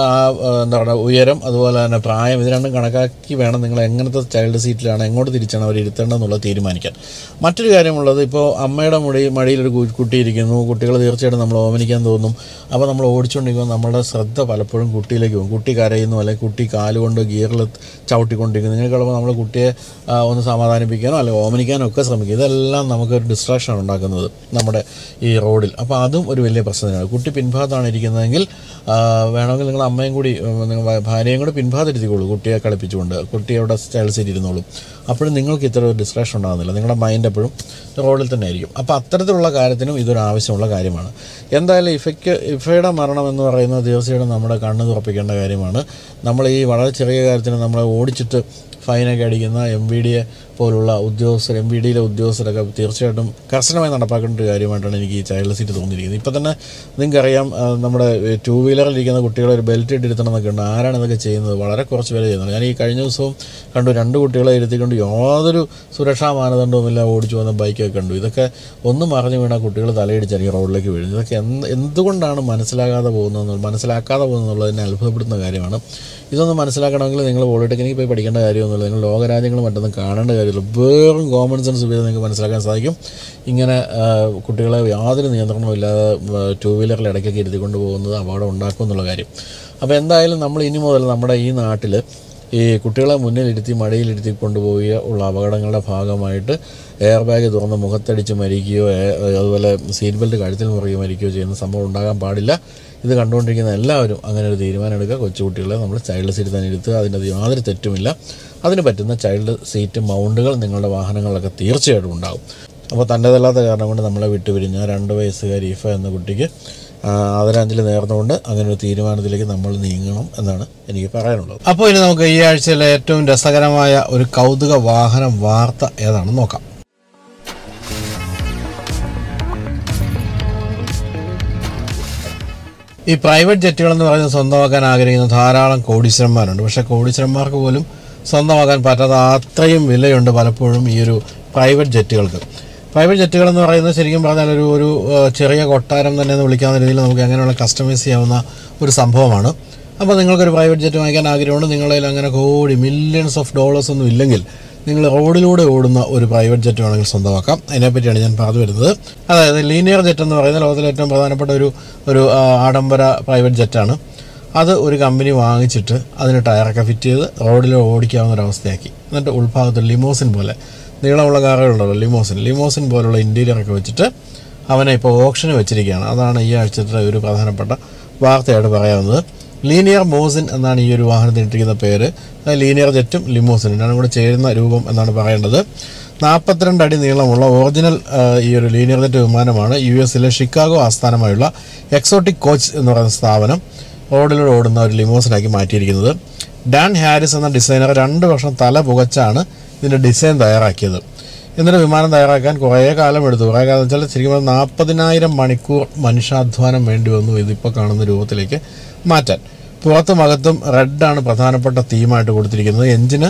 എന്താ പറയുക ഉയരം, അതുപോലെ തന്നെ പ്രായം, ഇത് രണ്ടും കണക്കാക്കി വേണം നിങ്ങൾ എങ്ങനത്തെ ചൈൽഡ് സീറ്റിലാണ്, എങ്ങോട്ട് തിരിച്ചാണ് അവർ ഇരുത്തേണ്ടതെന്നുള്ളത് തീരുമാനിക്കാൻ. മറ്റൊരു കാര്യമുള്ളത്, ഇപ്പോൾ അമ്മയുടെ മടിയിലൊരു കുട്ടി ഇരിക്കുന്നു, കുട്ടികൾ തീർച്ചയായിട്ടും നമ്മൾ ഓമനിക്കാൻ തോന്നും. അപ്പോൾ നമ്മൾ ഓടിച്ചുകൊണ്ടിരിക്കുമ്പോൾ നമ്മളുടെ ശ്രദ്ധ പലപ്പോഴും കുട്ടിയിലേക്ക് പോകും. കുട്ടി കരയുന്നു, അല്ലെങ്കിൽ കുട്ടി കാലുകൊണ്ട് ഗിയറിൽ ചവിട്ടിക്കൊണ്ടിരിക്കുന്നു. നിങ്ങൾക്കുള്ളപ്പോൾ നമ്മൾ കുട്ടിയെ ഒന്ന് സമാധാനിപ്പിക്കാനോ അല്ലെങ്കിൽ ഓമനിക്കാനോ ഒക്കെ ശ്രമിക്കും. ഇതെല്ലാം നമുക്കൊരു ഡിസ്ട്രാക്ഷനാണ് ഉണ്ടാക്കുന്നത് നമ്മുടെ ഈ റോഡിൽ. അപ്പോൾ അതും ഒരു വലിയ പ്രശ്നമാണ്. കുട്ടി പിൻഭാഗത്താണ് ഇരിക്കുന്നതെങ്കിൽ വേണമെങ്കിൽ നിങ്ങൾ അമ്മയും കൂടി, നിങ്ങൾ ഭാര്യയും കൂടി പിൻഭാഗത്തിരുത്തിക്കോളൂ, കുട്ടിയെ കളിപ്പിച്ചുകൊണ്ട്. കുട്ടി അവിടെ ചൈൽഡ് സീറ്റ് ഇരുന്നോളും. അപ്പോഴും നിങ്ങൾക്ക് ഇത്ര ഒരു ഡിസ്ട്രാക്ഷൻ ഉണ്ടാകുന്നില്ല. നിങ്ങളുടെ മൈൻഡ് എപ്പോഴും റോഡിൽ തന്നെ ആയിരിക്കും. അപ്പോൾ അത്തരത്തിലുള്ള കാര്യത്തിനും ഇതൊരു ആവശ്യമുള്ള കാര്യമാണ്. എന്തായാലും ഇഫയുടെ മരണം എന്ന് പറയുന്നത് തീർച്ചയായിട്ടും നമ്മുടെ കണ്ണ് തുറപ്പിക്കേണ്ട കാര്യമാണ്. നമ്മൾ ഈ വളരെ ചെറിയ കാര്യത്തിന് നമ്മളെ ഓടിച്ചിട്ട് ഫൈനൊക്കെ അടിക്കുന്ന MVDA പോലുള്ള ഉദ്യോഗസ്ഥർ, MVDയിലെ ഉദ്യോഗസ്ഥരൊക്കെ തീർച്ചയായിട്ടും കർശനമായി നടപ്പാക്കേണ്ട ഒരു കാര്യമായിട്ടാണ് എനിക്ക് ഈ ചൈൽഡ് സീറ്റ് തോന്നിയിരിക്കുന്നത്. ഇപ്പോൾ തന്നെ നിങ്ങൾക്കറിയാം, നമ്മുടെ 2 വീലറിലിരിക്കുന്ന കുട്ടികളെ ഒരു ബെൽറ്റ് ഇട്ടിരുത്തണം എന്നൊക്കെ ഉണ്ട്. ആരാണ് ഇതൊക്കെ ചെയ്യുന്നത്? വളരെ കുറച്ച് പേര് ചെയ്യുന്നത്. ഞാൻ ഈ കഴിഞ്ഞ ദിവസവും കണ്ടു, 2 കുട്ടികളെ ഇരുത്തിക്കൊണ്ട് യാതൊരു സുരക്ഷാ മാനദണ്ഡവുമില്ല ഓടിച്ചു വന്ന ബൈക്കൊക്കെ കണ്ടു. ഇതൊക്കെ ഒന്നും മറിഞ്ഞു വീണ കുട്ടികൾ തലയിടിച്ചായിരിക്കും റോഡിലേക്ക് വീഴുന്നത്. ഇതൊക്കെ എന്തുകൊണ്ടാണ് മനസ്സിലാക്കാതെ പോകുന്നതെന്നുള്ളതിനെ അത്ഭുതപ്പെടുന്ന കാര്യമാണ്. ഇതൊന്നും മനസ്സിലാക്കണമെങ്കിൽ നിങ്ങൾ പോളിടെക്നിക്കിൽ പോയി പഠിക്കേണ്ട കാര്യമൊന്നുമില്ല. നിങ്ങൾ ലോകരാജ്യങ്ങൾ മറ്റൊന്നും കാണേണ്ട കാര്യമില്ല. വെറും കോമൺ സെൻസ് ഉപയോഗിച്ച് നിങ്ങൾക്ക് മനസ്സിലാക്കാൻ സാധിക്കും. ഇങ്ങനെ കുട്ടികളെ യാതൊരു നിയന്ത്രണവും ഇല്ലാതെ 2 വീലറിൽ ഇടയ്ക്കൊക്കെ ഇരുത്തിക്കൊണ്ട് പോകുന്നത് അപകടം ഉണ്ടാക്കും എന്നുള്ള കാര്യം. അപ്പോൾ എന്തായാലും നമ്മൾ ഇനി മുതൽ നമ്മുടെ ഈ നാട്ടിൽ ഈ കുട്ടികളെ മുന്നിലിരുത്തി മടിയിലിരുത്തി കൊണ്ടുപോവുക ഉള്ള അപകടങ്ങളുടെ ഭാഗമായിട്ട് എയർ ബാഗ് തുറന്ന് മുഖത്തടിച്ച് മരിക്കുകയോ, അതുപോലെ സീറ്റ് ബെൽറ്റ് കഴുത്തിൽ മുറുകി മരിക്കുകയോ ചെയ്യുന്ന സംഭവം ഉണ്ടാകാൻ പാടില്ല. ഇത് കണ്ടുകൊണ്ടിരിക്കുന്ന എല്ലാവരും അങ്ങനെ ഒരു തീരുമാനം എടുക്കുക. കൊച്ചുകുട്ടികളെ നമ്മൾ ചൈൽഡ് സീറ്റ് തന്നെ ഇരുത്തുക. അതിൻ്റെ യാതൊരു തെറ്റുമില്ല. അതിന് പറ്റുന്ന ചൈൽഡ് സീറ്റ് മൗണ്ടുകൾ നിങ്ങളുടെ വാഹനങ്ങളിലൊക്കെ തീർച്ചയായിട്ടും ഉണ്ടാകും. അപ്പോൾ തൻ്റേതല്ലാത്ത കാരണം കൊണ്ട് നമ്മളെ വിട്ടുപിരിഞ്ഞ 2 വയസ്സുകാരി ഇഫ എന്ന കുട്ടിക്ക് ആദരാഞ്ജലി നേർന്നുകൊണ്ട് അങ്ങനെ ഒരു തീരുമാനത്തിലേക്ക് നമ്മൾ നീങ്ങണം എന്നാണ് എനിക്ക് പറയാനുള്ളത്. അപ്പോൾ ഇനി നമുക്ക് ഈ ആഴ്ചയിലെ ഏറ്റവും രസകരമായ ഒരു കൗതുക വാഹന വാർത്ത ഏതാണെന്ന് നോക്കാം. ഈ പ്രൈവറ്റ് ജെറ്റുകളെന്ന് പറയുന്നത് സ്വന്തമാക്കാൻ ആഗ്രഹിക്കുന്ന ധാരാളം കോടീശ്വരന്മാരുണ്ട്. പക്ഷേ കോടീശ്വരന്മാർക്ക് പോലും സ്വന്തമാക്കാൻ പറ്റാത്ത അത്രയും വിലയുണ്ട് പലപ്പോഴും ഈ ഒരു പ്രൈവറ്റ് ജെറ്റുകൾക്ക്. പ്രൈവറ്റ് ജെറ്റുകൾ എന്ന് പറയുന്നത് ശരിക്കും പറഞ്ഞാൽ ഒരു ചെറിയ കൊട്ടാരം തന്നെ എന്ന് വിളിക്കാവുന്ന രീതിയിൽ നമുക്ക് അങ്ങനെയുള്ള കസ്റ്റമൈസ് ചെയ്യാവുന്ന ഒരു സംഭവമാണ്. അപ്പോൾ നിങ്ങൾക്കൊരു പ്രൈവറ്റ് ജെറ്റ് വാങ്ങിക്കാൻ ആഗ്രഹമുണ്ട്, നിങ്ങളുടെ കയ്യിൽ അങ്ങനെ കോടി മില്യൺസ് ഓഫ് ഡോളേഴ്സ് ഒന്നും ഇല്ലെങ്കിൽ നിങ്ങൾ റോഡിലൂടെ ഓടുന്ന ഒരു പ്രൈവറ്റ് ജെറ്റ് വേണമെങ്കിൽ സ്വന്തമാക്കാം. അതിനെപ്പറ്റിയാണ് ഞാൻ പറഞ്ഞു വരുന്നത്. അതായത് ലീനിയർ ജെറ്റ് എന്ന് പറയുന്ന ലോകത്തിലെ ഏറ്റവും പ്രധാനപ്പെട്ട ഒരു ആഡംബര പ്രൈവറ്റ് ജെറ്റാണ്. അത് ഒരു കമ്പനി വാങ്ങിച്ചിട്ട് അതിന് ടയറൊക്കെ ഫിറ്റ് ചെയ്ത് റോഡിൽ ഓടിക്കാവുന്ന ഒരവസ്ഥയാക്കി. എന്നിട്ട് ഉൾഭാഗത്ത് ലിമോസിൻ പോലെ നീളമുള്ള കാറുകളുണ്ടല്ലോ, ലിമോസിൻ പോലുള്ള ഇൻറ്റീരിയറൊക്കെ വെച്ചിട്ട് അവനെ ഇപ്പോൾ ഓപ്ഷന് വെച്ചിരിക്കുകയാണ്. അതാണ് ഈ ആഴ്ചത്തെ ഒരു പ്രധാനപ്പെട്ട വാർത്തയായിട്ട് പറയാവുന്നത്. ലീനിയർ മോസിൻ എന്നാണ് ഈ ഒരു വാഹനത്തിന് ഇട്ടിരിക്കുന്ന പേര്. ലീനിയർ ജെറ്റും ലിമോസിനും രണ്ടും കൂടെ ചേരുന്ന രൂപം എന്നാണ് പറയേണ്ടത്. 42 അടി നീളമുള്ള ഒറിജിനൽ ഈ ഒരു ലീനിയർ ജെറ്റ് വിമാനമാണ് US ഷിക്കാഗോ ആസ്ഥാനമായുള്ള എക്സോട്ടിക് കോച്ച് എന്ന് പറയുന്ന സ്ഥാപനം റോഡിലൂടെ ഓടുന്ന ഒരു ലിമോസിനാക്കി മാറ്റിയിരിക്കുന്നത്. ഡാൻ ഹാരിസ് എന്ന ഡിസൈനർ 2 വർഷം തല പുകച്ചാണ് ഇതിൻ്റെ ഡിസൈൻ തയ്യാറാക്കിയത്. എന്നിട്ട് വിമാനം തയ്യാറാക്കാൻ കുറേ കാലം എടുത്തു. കുറേ കാലം വെച്ചാൽ ശരിക്കും 40,000 മണിക്കൂർ മനുഷ്യാധ്വാനം വേണ്ടി വന്നു ഇതിപ്പോൾ കാണുന്ന രൂപത്തിലേക്ക് മാറ്റാൻ. പുറത്തും അകത്തും റെഡാണ് പ്രധാനപ്പെട്ട തീമായിട്ട് കൊടുത്തിരിക്കുന്നത്. എഞ്ചിന്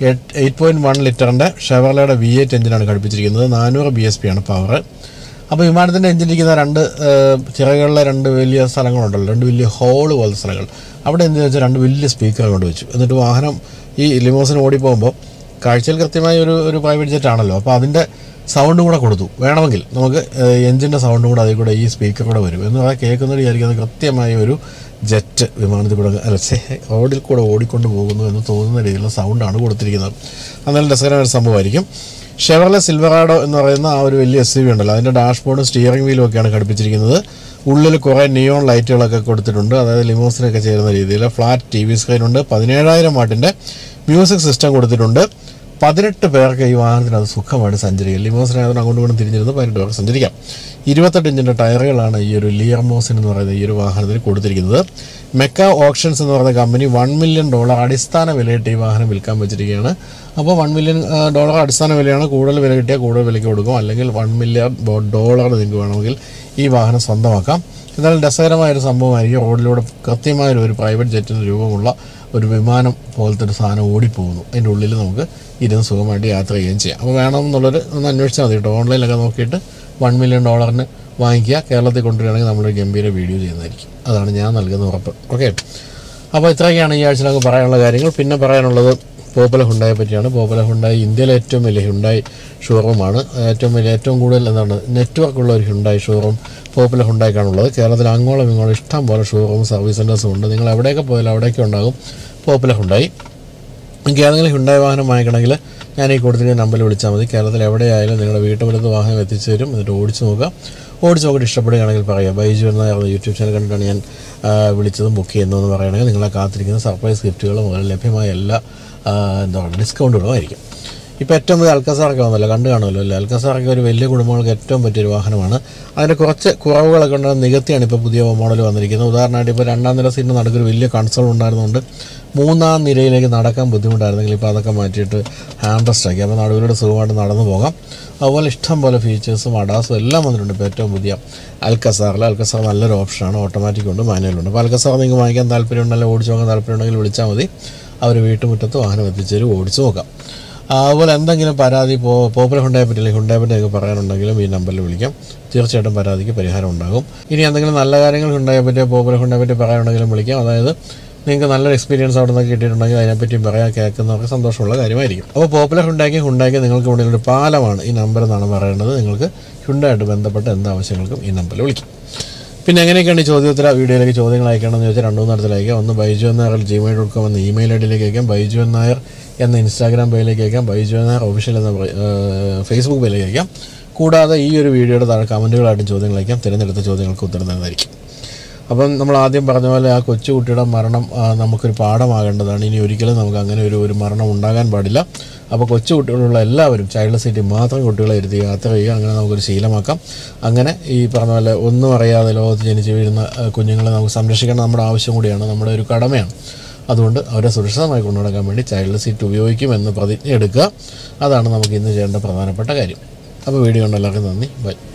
8.1 ലിറ്ററിൻ്റെ ഷെവർലയുടെ V8 എഞ്ചിനാണ് ഘടിപ്പിച്ചിരിക്കുന്നത്. 400 bhp ആണ് പവർ. അപ്പോൾ വിമാനത്തിൻ്റെ എഞ്ചിനിരിക്കുന്ന 2 ചിറകുകളിലെ 2 വലിയ സ്ഥലങ്ങളുണ്ടല്ലോ, 2 വലിയ ഹോള് പോലത്തെ സ്ഥലങ്ങൾ. അവിടെ എന്തെന്ന് വെച്ചാൽ 2 വലിയ സ്പീക്കർ കൊണ്ട് വെച്ചു. എന്നിട്ട് വാഹനം ഈ ലിമോസിന് ഓടിപ്പോകുമ്പോൾ കാഴ്ചയിൽ കൃത്യമായ ഒരു പ്രൈവറ്റ് ജെറ്റ് ആണല്ലോ, അപ്പോൾ അതിൻ്റെ സൗണ്ടും കൂടെ കൊടുത്തു. വേണമെങ്കിൽ നമുക്ക് എഞ്ചിൻ്റെ സൗണ്ടും കൂടെ അതിൽ കൂടെ ഈ സ്പീക്കർ കൂടെ വരും എന്ന് പറഞ്ഞാൽ കേൾക്കുന്നത് വിചാരിക്കുന്നത് കൃത്യമായ ഒരു ജെറ്റ് വിമാനത്തിൽ കൂടെ റോഡിൽ കൂടെ ഓടിക്കൊണ്ട് പോകുന്നു എന്ന് തോന്നുന്ന രീതിയിലുള്ള സൗണ്ടാണ് കൊടുത്തിരിക്കുന്നത്. എന്നാലും രസകരമായ ഒരു സംഭവമായിരിക്കും. ഷെവർലെ സിൽവറാഡോ എന്ന് പറയുന്ന ആ ഒരു വലിയ SUV ഉണ്ടല്ലോ, അതിൻ്റെ ഡാഷ്ബോർഡും സ്റ്റിയറിംഗ് വീലും ഒക്കെയാണ് ഘടിപ്പിച്ചിരിക്കുന്നത്. ഉള്ളിൽ കുറേ നിയോൺ ലൈറ്റുകളൊക്കെ കൊടുത്തിട്ടുണ്ട്. അതായത് ലിമോസിനൊക്കെ ചേരുന്ന രീതിയിൽ ഫ്ലാറ്റ് TV സ്ക്രീനുണ്ട്. 17,000 വാട്ടിൻ്റെ മ്യൂസിക് സിസ്റ്റം കൊടുത്തിട്ടുണ്ട്. 18 പേർക്ക് ഈ വാഹനത്തിന് അത് സുഖമായിട്ട് സഞ്ചരിക്കാം. ലിമോസിനായതുകൊണ്ട് അങ്ങോട്ടും ഇങ്ങോട്ടും തിരിഞ്ഞിരുന്ന് 18 പേർക്ക് സഞ്ചരിക്കാം. 28 ഇഞ്ചിൻ്റെ ടയറുകളാണ് ഈ ഒരു ലിയർമോസിൻ എന്ന് പറയുന്ന ഈ ഒരു വാഹനത്തിന് കൊടുത്തിരിക്കുന്നത്. മെക്ക ഓപ്ഷൻസ് എന്ന് പറയുന്ന കമ്പനി $1 മില്യൺ അടിസ്ഥാന വിലയിട്ട് ഈ വാഹനം വിൽക്കാൻ വെച്ചിരിക്കുകയാണ്. അപ്പോൾ $1 മില്യൺ അടിസ്ഥാന വിലയാണ്. കൂടുതൽ വില കിട്ടിയാൽ കൂടുതൽ വിലയ്ക്ക് കൊടുക്കും, അല്ലെങ്കിൽ $1 മില്യൺ നിങ്ങൾക്ക് വേണമെങ്കിൽ ഈ വാഹനം സ്വന്തമാക്കാം. എന്നാലും രസകരമായൊരു സംഭവമായിരിക്കും. റോഡിലൂടെ കൃത്യമായൊരു പ്രൈവറ്റ് ജെറ്റിന് രൂപമുള്ള ഒരു വിമാനം പോലത്തെ ഒരു സാധനം ഓടിപ്പോകുന്നു. അതിൻ്റെ ഉള്ളിൽ നമുക്ക് ഇരുന്ന് സുഖമായിട്ട് യാത്ര ചെയ്യുകയും ചെയ്യാം. അപ്പോൾ വേണമെന്നുള്ളൊരു ഒന്ന് അന്വേഷിച്ചാൽ മതി കേട്ടോ. ഓൺലൈനിലൊക്കെ നോക്കിയിട്ട് $1 മില്യൺ വാങ്ങിക്കുക. കേരളത്തിൽ കൊണ്ടുവരികയാണെങ്കിൽ നമ്മളൊരു ഗംഭീര വീഡിയോ ചെയ്യുന്നതായിരിക്കും. അതാണ് ഞാൻ നൽകുന്ന ഉറപ്പ്. ഓക്കെ, അപ്പോൾ ഇത്രയൊക്കെയാണ് ഈ ആഴ്ച നമുക്ക് പറയാനുള്ള കാര്യങ്ങൾ. പിന്നെ പറയാനുള്ളത് പോപ്പുലർ ഹുണ്ടായെ പറ്റിയാണ്. പോപ്പുലർ ഹുണ്ടായി ഇന്ത്യയിലെ ഏറ്റവും വലിയ ഹുണ്ടായി ഷോറൂമാണ്. ഏറ്റവും കൂടുതൽ നെറ്റ്വർക്കുള്ള ഒരു ഹുണ്ടായി ഷോറൂം പോപ്പുലർ ഹുണ്ടായിക്കാണുള്ളത്. കേരളത്തിൽ അങ്ങോളം ഇങ്ങോളം ഇഷ്ടം പോലെ ഷോറൂം സർവീസ് സെൻറ്റേഴ്സും ഉണ്ട്. നിങ്ങൾ എവിടെയൊക്കെ പോയാലും അവിടെയൊക്കെ ഉണ്ടാകും പോപ്പുലർ ഹുണ്ടായി. നിങ്ങൾക്ക് ഏതെങ്കിലും ഹുണ്ടായി വാഹനം വാങ്ങിക്കണമെങ്കിൽ ഞാൻ ഈ കൊടുത്തിരിക്കുന്ന നമ്പറിൽ വിളിച്ചാൽ മതി. കേരളത്തിൽ എവിടെയായാലും നിങ്ങളുടെ വീട്ടുമുറ്റത്ത് വാഹനം എത്തിച്ചു തരും. എന്നിട്ട് ഓടിച്ച് നോക്കിയിട്ട് ഇഷ്ടപ്പെടുകയാണെങ്കിൽ പറയാം. ബൈജു എന്ന യൂട്യൂബ് ചാനൽ കണ്ടിട്ടാണ് ഞാൻ വിളിച്ചതും ബുക്ക് ചെയ്യുന്നതെന്ന് പറയുകയാണെങ്കിൽ നിങ്ങളെ കാത്തിരിക്കുന്ന സർപ്രൈസ് ഗിഫ്റ്റുകളും മുതൽ ലഭ്യമായ എല്ലാ ഡിസ്കൗണ്ടുകളുമായിരിക്കും. ഇപ്പോൾ ഏറ്റവും വലിയ അൽക്കസാറൊക്കെ വന്നല്ലോ, കണ്ടു കാണുമല്ലോ അല്ലേ. അൽക്കസാറൊക്കെ ഒരു വലിയ കുടുംബങ്ങൾക്ക് ഏറ്റവും പറ്റിയൊരു വാഹനമാണ്. അതിൻ്റെ കുറച്ച് കുറവുകളൊക്കെ ഉണ്ട്. നികത്തിയാണ് ഇപ്പോൾ പുതിയ മോഡൽ വന്നിരിക്കുന്നത്. ഉദാഹരണമായിട്ട് ഇപ്പോൾ 2ാം നില സീറ്റിന് നടുക്കൊരു വലിയ കൺസോൾ ഉണ്ടായിരുന്നുകൊണ്ട് 3ാം നിരയിലേക്ക് നടക്കാൻ ബുദ്ധിമുട്ടായിരുന്നെങ്കിൽ ഇപ്പോൾ അതൊക്കെ മാറ്റിയിട്ട് ഹാൻഡ് റെസ്റ്റ് ആക്കി. അപ്പോൾ നടുവിലൂടെ സുഖമായിട്ട് നടന്നു പോകാം. അതുപോലെ ഇഷ്ടം പോലെ ഫീച്ചേഴ്സും അഡാസും എല്ലാം വന്നിട്ടുണ്ട് ഇപ്പോൾ ഏറ്റവും പുതിയ അൽക്കസാർ നല്ലൊരു ഓപ്ഷനാണ്. ഓട്ടോമാറ്റിക് ഉണ്ട്, മാനുവലുണ്ട്. അപ്പോൾ അൽക്കസാർ നിങ്ങൾക്ക് വാങ്ങിക്കാൻ താല്പര്യമുണ്ടെങ്കിൽ ഓടിച്ച് നോക്കാൻ താല്പര്യമുണ്ടെങ്കിൽ വിളിച്ചാൽ മതി. അവർ വീട്ടുമുറ്റത്ത് വാഹനം എത്തിച്ചേരും, ഓടിച്ച് നോക്കാം. അതുപോലെ എന്തെങ്കിലും പരാതി പോപ്പുലർ ഹുണ്ടായെ പറ്റി അല്ലെങ്കിൽ ഹുണ്ടായെ പറ്റി നിങ്ങൾക്ക് പറയാനുണ്ടെങ്കിലും ഈ നമ്പറിൽ വിളിക്കാം. തീർച്ചയായിട്ടും പരാതിക്ക് പരിഹാരം ഉണ്ടാകും. ഇനി എന്തെങ്കിലും നല്ല കാര്യങ്ങൾ ഹുണ്ടായെ പറ്റിയോ പോപ്പുലർ ഹുണ്ടായെ പറ്റി പറയാനുണ്ടെങ്കിലും വിളിക്കാം. അതായത് നിങ്ങൾക്ക് നല്ലൊരു എക്സ്പീരിയൻസ് അവിടെ നിന്ന് കിട്ടിയിട്ടുണ്ടെങ്കിൽ അതിനെപ്പറ്റിയും പറയാൻ കേൾക്കുന്നവർക്ക് സന്തോഷമുള്ള കാര്യമായിരിക്കും. അപ്പോൾ പോപ്പുലർ ഹുണ്ടായ്ക്ക് നിങ്ങൾക്ക് ഇവിടെ ഒരു പാലമാണ് ഈ നമ്പർ എന്നാണ് പറയുന്നത്. നിങ്ങൾക്ക് ഹുണ്ടായിട്ട് ബന്ധപ്പെട്ട എന്താവശ്യങ്ങൾക്കും ഈ നമ്പറിൽ വിളിക്കും. പിന്നെ എങ്ങനെയൊക്കെയാണ് ഈ ചോദ്യോത്തര വീഡിയോയിലേക്ക് ചോദ്യങ്ങൾ അയക്കണമെന്ന് ചോദിച്ചാൽ 2 തരത്തിൽ അയക്കാം. ഒന്ന് baijuennayar@gmail.com എന്ന ഇമെയിൽ ഐഡിയിലേക്ക് അയക്കാം. baijuennayar എന്ന ഇൻസ്റ്റാഗ്രാം പേജിലേക്ക് അയക്കാം. baijuennayar ഒഫീഷ്യൽ എന്ന ഫേസ്ബുക്ക് പേജിലേക്ക് അയക്കാം. കൂടാതെ ഈ ഒരു വീഡിയോയുടെ താഴെ കമൻറ്റുകളായിട്ടും ചോദ്യങ്ങൾ അയക്കാം. തിരഞ്ഞെടുത്ത ചോദ്യങ്ങൾക്ക് ഉത്തരം തരുന്നതായിരിക്കും. അപ്പം നമ്മൾ ആദ്യം പറഞ്ഞ പോലെ ആ കൊച്ചുകുട്ടിയുടെ മരണം നമുക്കൊരു പാഠമാകേണ്ടതാണ്. ഇനി ഒരിക്കലും നമുക്ക് അങ്ങനെ ഒരു മരണം ഉണ്ടാകാൻ പാടില്ല. അപ്പോൾ കൊച്ചു കുട്ടികളുള്ള എല്ലാവരും ചൈൽഡ് സീറ്റിൽ മാത്രം കുട്ടികളെ ഇരുത്തി യാത്ര ചെയ്യുക. അങ്ങനെ നമുക്കൊരു ശീലമാക്കാം. അങ്ങനെ ഈ പറഞ്ഞ പോലെ ഒന്നും അറിയാതെ ലോകത്ത് ജനിച്ച് വീഴുന്ന കുഞ്ഞുങ്ങളെ നമുക്ക് സംരക്ഷിക്കേണ്ട നമ്മുടെ ആവശ്യം കൂടിയാണ്, നമ്മുടെ ഒരു കടമയാണ്. അതുകൊണ്ട് അവരെ സുരക്ഷിതമായി കൊണ്ടുനടക്കാൻ വേണ്ടി ചൈൽഡ് സീറ്റ് ഉപയോഗിക്കുമെന്ന് പ്രതിജ്ഞ എടുക്കുക. അതാണ് നമുക്ക് ഇന്ന് ചെയ്യേണ്ട പ്രധാനപ്പെട്ട കാര്യം. അപ്പോൾ വീഡിയോ കണ്ട എല്ലാവർക്കും നന്ദി. ബൈ.